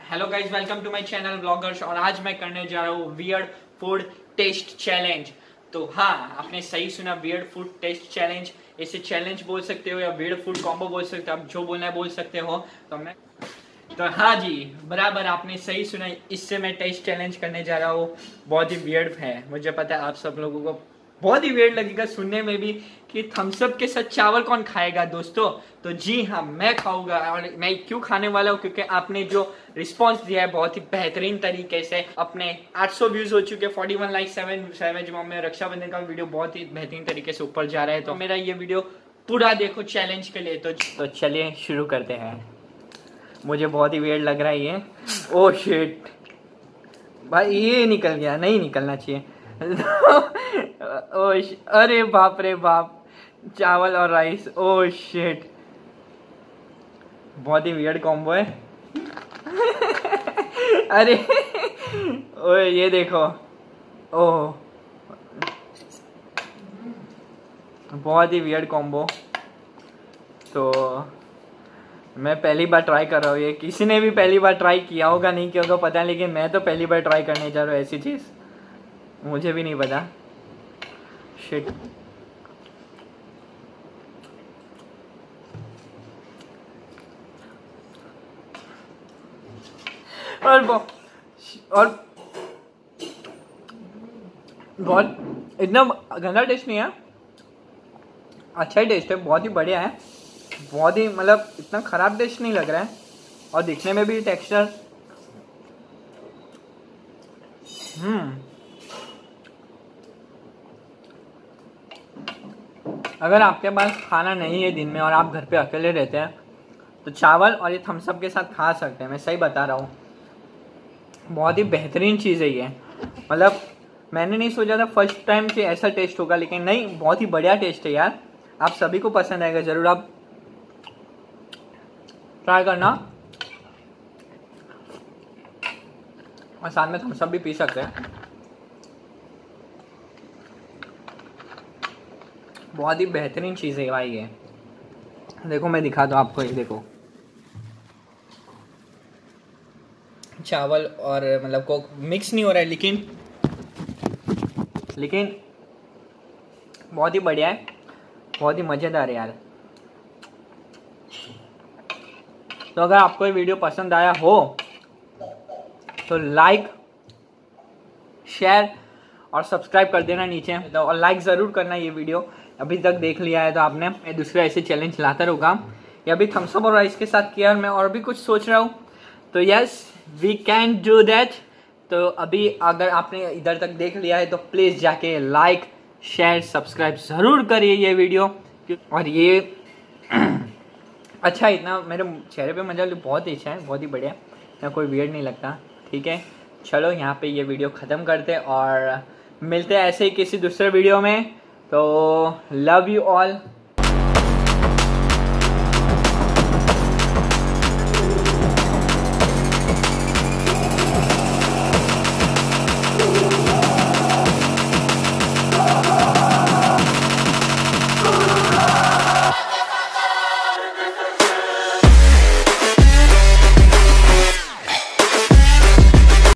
Hello guys, welcome to my channel bloggers. और आज मैं करने जा रहा हूँ वियर्ड फूड टेस्ट चैलेंज। तो हाँ, आपने सही सुना, वियर्ड फूड टेस्ट चैलेंज। इसे चैलेंज बोल सकते हो या वियर्ड फूड कॉम्बो बोल सकते हो, आप जो बोलना है बोल सकते हो। तो हाँ जी, बराबर आपने सही सुना। इससे मैं टेस्ट चैलेंज करने जा रहा हूँ। बहुत ही वियर्ड है, मुझे पता है आप सब लोगों को बहुत ही वियर्ड लगेगा सुनने में भी कि थम्स अप के साथ चावल कौन खाएगा दोस्तों। तो जी हाँ, मैं खाऊंगा। और मैं क्यों खाने वाला हूँ, क्योंकि आपने जो रिस्पांस दिया है बहुत ही बेहतरीन तरीके से। अपने 800 व्यूज हो चुके, 41 लाइक 7 में रक्षाबंधन का वीडियो बहुत ही बेहतरीन तरीके से ऊपर जा रहा है। तो मेरा ये वीडियो पूरा देखो चैलेंज के लिए। तो चलिए शुरू करते हैं। मुझे बहुत ही वियर्ड लग रहा है ये। ओह शिट भाई, ये निकल गया, नहीं निकलना चाहिए। अरे बाप रे बाप, चावल और राइस। ओह शिट, बहुत ही वियर्ड कॉम्बो है। अरे ओए ये देखो, ओह बहुत ही वियर्ड कॉम्बो। तो मैं पहली बार ट्राई कर रहा हूँ। ये किसी ने भी पहली बार ट्राई किया होगा नहीं किया होगा पता नहीं, लेकिन मैं तो पहली बार ट्राई करने जा रहा हूँ ऐसी चीज़। मुझे भी नहीं पता। शिट, और बहुत इतना गंदा टेस्ट नहीं है, अच्छा ही टेस्ट है, बहुत ही बढ़िया है। बहुत ही मतलब इतना खराब टेस्ट नहीं लग रहा है। और दिखने में भी टेक्सचर अगर आपके पास खाना नहीं है दिन में और आप घर पे अकेले रहते हैं तो चावल और ये थम्स अप के साथ खा सकते हैं। मैं सही बता रहा हूँ, बहुत ही बेहतरीन चीज़ है ये। मतलब मैंने नहीं सोचा था फर्स्ट टाइम कि ऐसा टेस्ट होगा, लेकिन नहीं, बहुत ही बढ़िया टेस्ट है यार। आप सभी को पसंद आएगा, ज़रूर आप ट्राई करना। और साथ में थम्स अप भी पी सकते हैं। बहुत ही बेहतरीन चीज़ है भाई ये। देखो मैं दिखा दूँ आपको, ये देखो चावल और मतलब को मिक्स नहीं हो रहा है, लेकिन बहुत ही बढ़िया है, बहुत ही मज़ेदार है यार। तो अगर आपको ये वीडियो पसंद आया हो तो लाइक, शेयर और सब्सक्राइब कर देना नीचे। तो और लाइक ज़रूर करना। ये वीडियो अभी तक देख लिया है तो आपने, मैं दूसरे ऐसे चैलेंज लाता रहूँगा। या अभी थम्स अप और राइस के साथ किया, मैं और भी कुछ सोच रहा हूँ। तो yes, we can do that. तो अभी अगर आपने इधर तक देख लिया है तो प्लीज़ जाके लाइक, शेयर, सब्सक्राइब ज़रूर करिए ये वीडियो। और ये अच्छा, इतना मेरे चेहरे पे मजा बहुत ही अच्छा है, बहुत ही बढ़िया, ना कोई वियर्ड नहीं लगता। ठीक है, चलो यहाँ पे ये वीडियो ख़त्म करते और मिलते हैं ऐसे ही किसी दूसरे वीडियो में। तो लव यू ऑल।